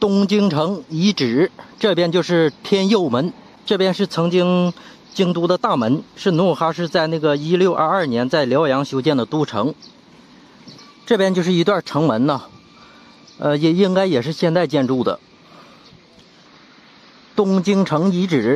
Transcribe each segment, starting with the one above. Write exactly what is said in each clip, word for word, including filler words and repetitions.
东京城遗址，这边就是天佑门，这边是曾经京都的大门，是努尔哈赤在那个一六二二年在辽阳修建的都城。这边就是一段城门呢，呃，也应该也是现代建筑的。东京城遗址，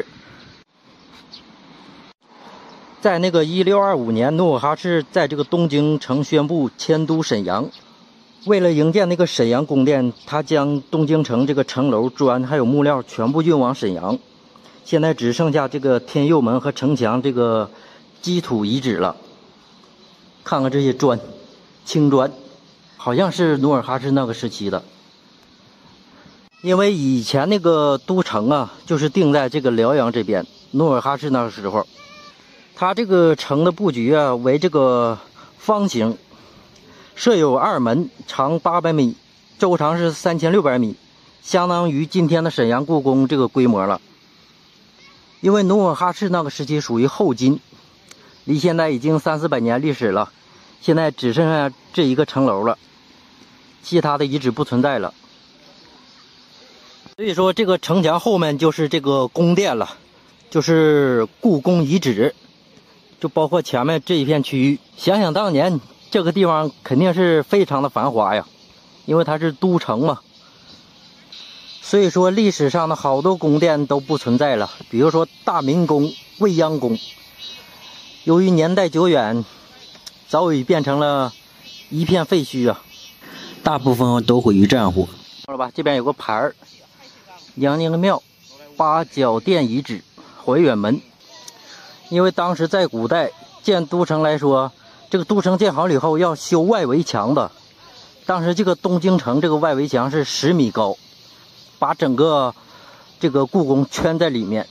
在那个一六二五年，努尔哈赤在这个东京城宣布迁都沈阳。为了营建那个沈阳宫殿，他将东京城这个城楼、砖还有木料全部运往沈阳。现在只剩下这个天佑门和城墙这个基土遗址了。看看这些砖，青砖，好像是努尔哈赤那个时期的。因为以前那个都城啊，就是定在这个辽阳这边。努尔哈赤那个时候，他这个城的布局啊为这个方形。设有二门，长八百米，周长是三千六百米，相当于今天的沈阳故宫这个规模了。因为努尔哈赤那个时期属于后金，离现在已经三四百年历史了，现在只剩下这一个城楼了，其他的遗址不存在了。所以说这个城墙后面就是这个宫殿了，就是故宫遗址，就包括前面这一片区域。想想当年这个地方肯定是非常的繁华呀，因为它是都城嘛。所以说历史上的好多宫殿都不存在了，比如说大明宫、未央宫，由于年代久远，早已变成了一片废墟啊，大部分都毁于战火。看了吧，这边有个牌儿，阳宁庙八角殿遗址怀远门。因为当时在古代建都城来说，这个都城建好了以后要修外围墙的，当时这个东京城这个外围墙是十米高，把整个这个故宫圈在里面。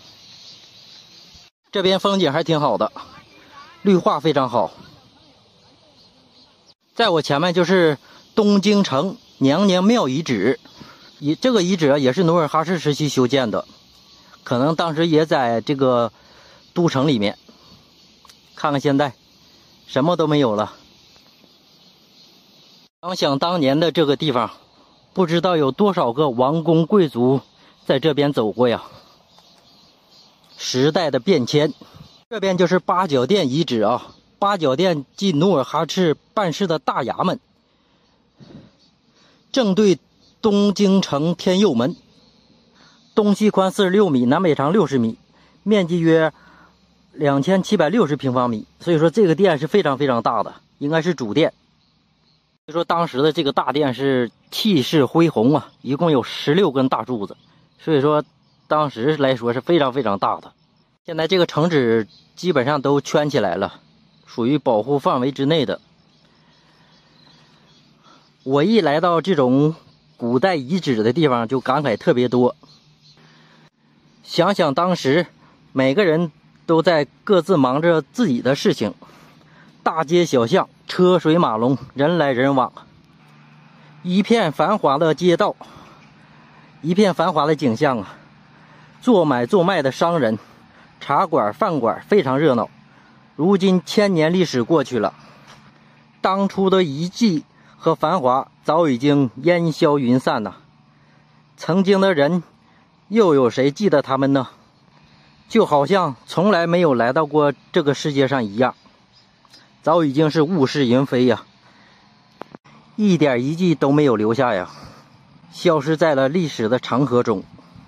这边风景还挺好的，绿化非常好。在我前面就是东京城娘娘庙遗址，遗这个遗址也是努尔哈赤时期修建的，可能当时也在这个都城里面。看看现在什么都没有了。想想当年的这个地方，不知道有多少个王公贵族在这边走过呀。时代的变迁，这边就是八角殿遗址啊。八角殿即努尔哈赤办事的大衙门，正对东京城天佑门，东西宽四十六米，南北长六十米，面积约两千七百六十平方米，所以说这个殿是非常非常大的，应该是主殿。所以说当时的这个大殿是气势恢宏啊，一共有十六根大柱子，所以说当时来说是非常非常大的。现在这个城址基本上都圈起来了，属于保护范围之内的。我一来到这种古代遗址的地方，就感慨特别多。想想当时每个人都在各自忙着自己的事情，大街小巷车水马龙，人来人往，一片繁华的街道，一片繁华的景象啊！做买做卖的商人，茶馆饭馆非常热闹。如今千年历史过去了，当初的遗迹和繁华早已经烟消云散了。曾经的人，又有谁记得他们呢？就好像从来没有来到过这个世界上一样，早已经是物是人非呀，一点遗迹都没有留下呀，消失在了历史的长河中。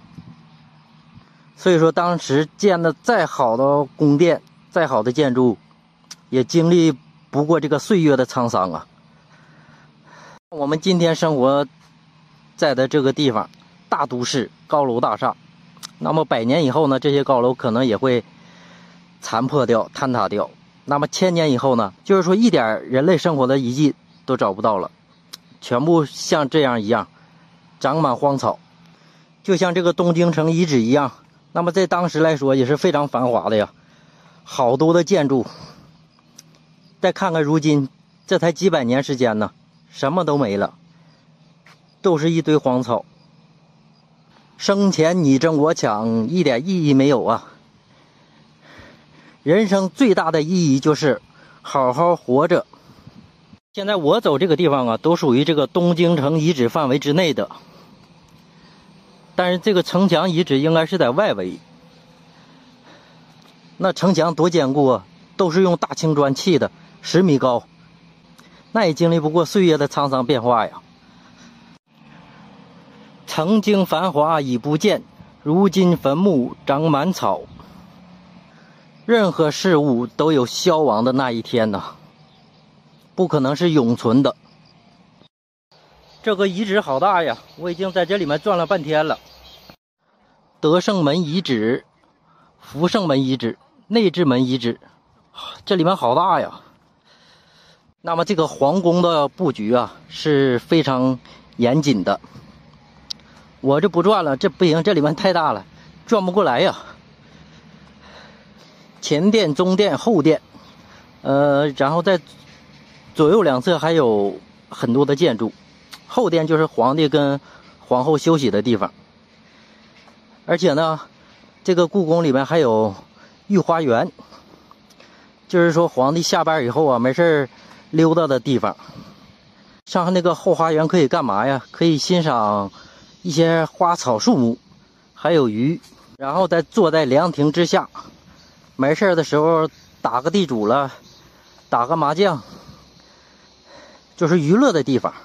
所以说当时建的再好的宫殿，再好的建筑，也经历不过这个岁月的沧桑啊。我们今天生活在的这个地方，大都市，高楼大厦，那么百年以后呢，这些高楼可能也会残破掉、坍塌掉。那么千年以后呢，就是说一点人类生活的遗迹都找不到了，全部像这样一样长满荒草，就像这个东京城遗址一样。那么在当时来说也是非常繁华的呀，好多的建筑。再看看如今，这才几百年时间呢，什么都没了，都是一堆荒草。生前你争我抢，一点意义没有啊。人生最大的意义就是好好活着。现在我走这个地方啊，都属于这个东京城遗址范围之内的。 但是这个城墙遗址应该是在外围。那城墙多坚固啊，都是用大青砖砌的，十米高，那也经历不过岁月的沧桑变化呀。曾经繁华已不见，如今坟墓长满草。任何事物都有消亡的那一天呐，不可能是永存的。这个遗址好大呀，我已经在这里面转了半天了。德胜门遗址、福胜门遗址、内治门遗址，这里面好大呀。那么这个皇宫的布局啊是非常严谨的。我这不转了，这不行，这里面太大了，转不过来呀。前殿、中殿、后殿，呃，然后在左右两侧还有很多的建筑。后殿就是皇帝跟皇后休息的地方。而且呢，这个故宫里面还有御花园，就是说皇帝下班以后啊，没事溜达的地方。上那个后花园可以干嘛呀？可以欣赏一些花草树木，还有鱼，然后再坐在凉亭之下，没事的时候打个地主了，打个麻将，就是娱乐的地方。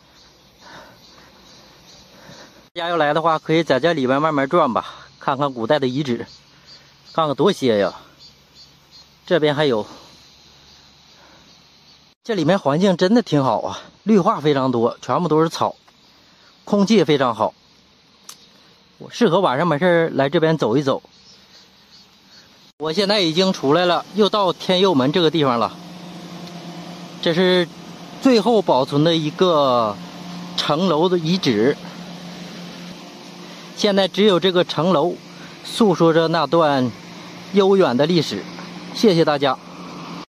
大家要来的话，可以在这里边慢慢转吧，看看古代的遗址，看看多些呀。这边还有，这里面环境真的挺好啊，绿化非常多，全部都是草，空气也非常好。我适合晚上没事来这边走一走。我现在已经出来了，又到天佑门这个地方了。这是最后保存的一个城楼的遗址。现在只有这个城楼诉说着那段悠远的历史。谢谢大家。